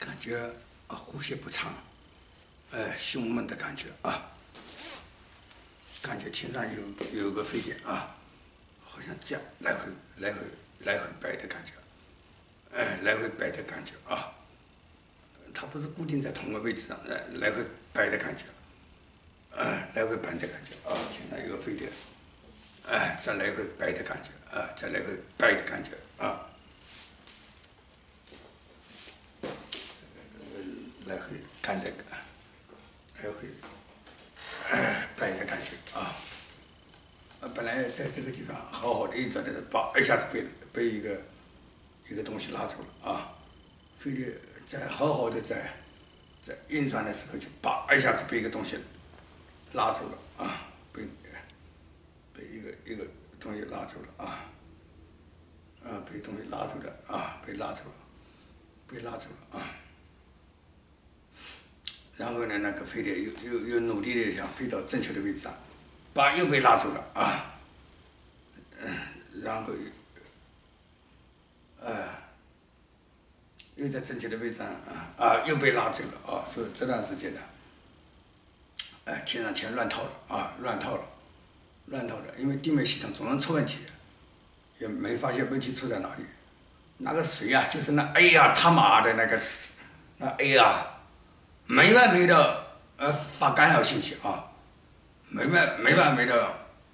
感觉呼吸不畅，胸闷的感觉啊，感觉天上有个飞碟啊，好像这样来回摆的感觉，来回摆的感觉啊，它不是固定在同个位置上，来回摆的感觉，来回摆的感觉啊，天上有个飞碟，这来回摆的感觉啊，这来回摆的感觉啊。来回干这个，来回摆的感觉啊。本来在这个地方好好的运转的，一下子被一个东西拉走了啊。飞碟在好好的在运转的时候，就一下子被一个东西拉走了啊，被一个东西拉走了啊，被东西拉走了啊，被拉走了啊。然后呢，那个飞碟又努力的想飞到正确的位置上，又被拉走了啊，然后又在正确的位置上又被拉走了啊，所以这段时间呢，天上全乱套了啊，乱套了，因为地面系统总能出问题，也没发现问题出在哪里。那个谁啊，就是那 A 啊，他妈的那 A 啊。没完没了，发干扰信息啊，没完没了，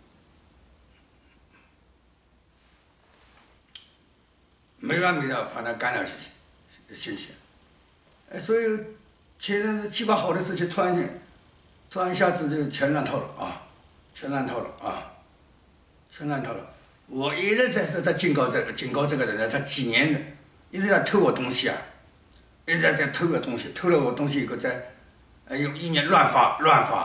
发那干扰信息，所以前阵子计划好的事情，突然一下子就全乱套了啊，全乱套了。我一直在警告这个人，他几年的一直在偷我东西啊。一直在偷我东西，偷了我东西以后再，用意念乱发，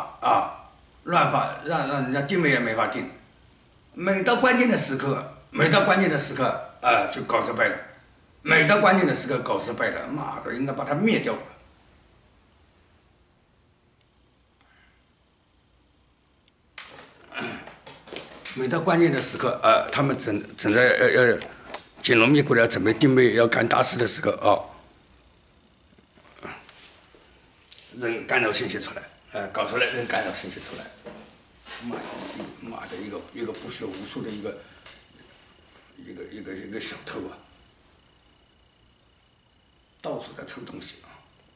让人家定位也没法定。每到关键的时刻，就搞失败了。每到关键的时刻搞失败了，妈的，应该把它灭掉了。每到关键的时刻，他们正在要紧锣密鼓的准备定位要干大事的时候扔干扰信息出来，搞出来扔干扰信息出来，妈的一个不学无术的一个小偷啊，到处在偷东西啊，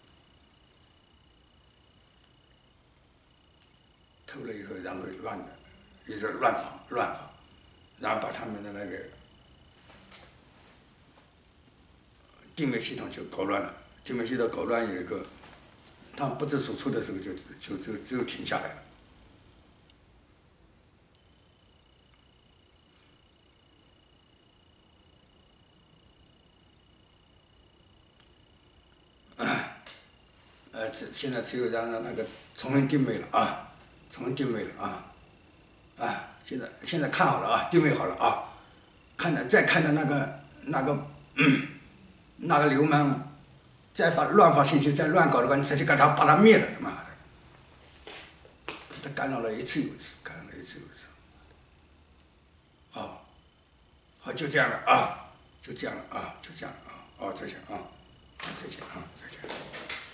偷了以后然后一直乱发，然后把他们的那个定位系统就搞乱了，定位系统搞乱以后。他不知所措的时候，就停下来了。现在只有让那个重新定位了啊，现在看好了啊，定位好了啊，再看到那个流氓。再乱发信息，再乱搞的话，你才去把他灭了，他妈的！他干扰了一次又一次。好，就这样了啊，再见啊，再见。